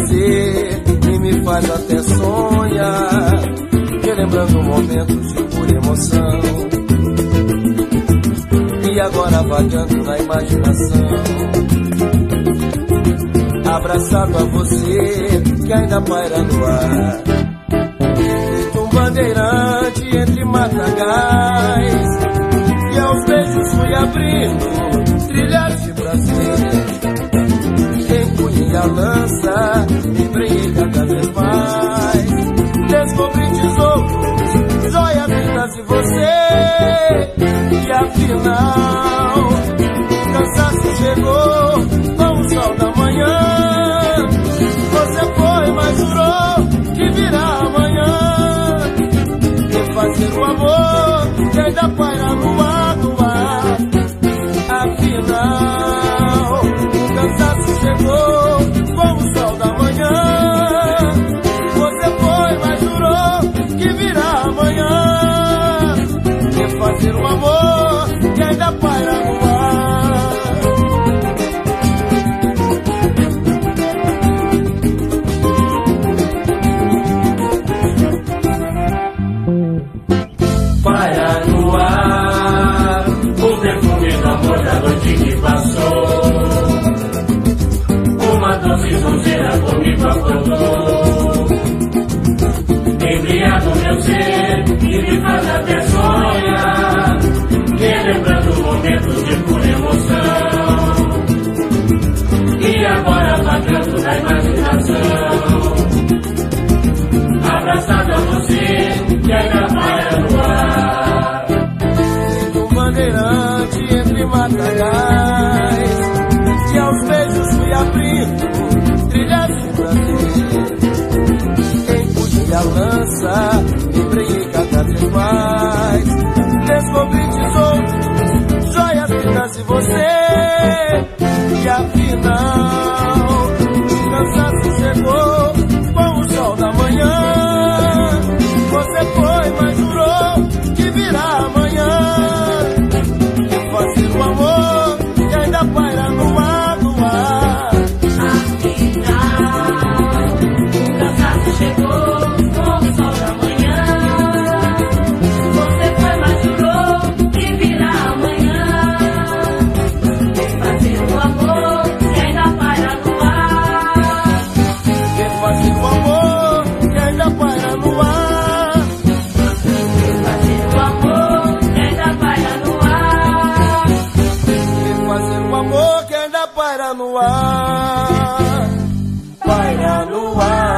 prazer e me faz até sonhar, relembrando momentos de pura emoção, e agora vagando na imaginação, abraçado a você que ainda paira no ar, feito um bandeirante entre matagais, e aos beijos fui abrindo trilhas de prazer. Empunhei a lança, me embrenhei cada vez mais, descobri tesouros, joias lindas de você, e afinal o cansaço chegou com o sol da manhã. Você foi, mas jurou que virá amanhã, e fazer o amor que ainda paira no ar, no ar. Afinal o cansaço chegou com o sol da manhã. Você foi, mas jurou que virá amanhã, e fazer o amor que ainda paira no ar. Paira no ar o perfume do amor da noite que passou. Uma doce sonzeira comigo acordou, embriagado meu ser e me faz até sonhar, relembrando momentos de pura emoção, e agora vagando na imaginação, abraçado a você que ainda paira no ar, feito um bandeirante entre matagais, e aos beijos fui abrindo trilhas de prazer. Empunhei a lança, me embrenhei cada vez mais, descobri tesouros, joias lindas de você, e afinal o cansaço chegou com o sol da manhã. Você foi, mas jurou que virá amanhã, e fazer o amor que ainda paira no ar, no ar. Afinal o cansaço chegou com o sol da manhã. Você foi, mas jurou que virá amanhã, e fazer o amor que ainda paira no ar. E fazer o amor que ainda paira no ar. Fazer o amor que ainda paira no ar. E fazer o amor que ainda paira no ar. Paira no ar.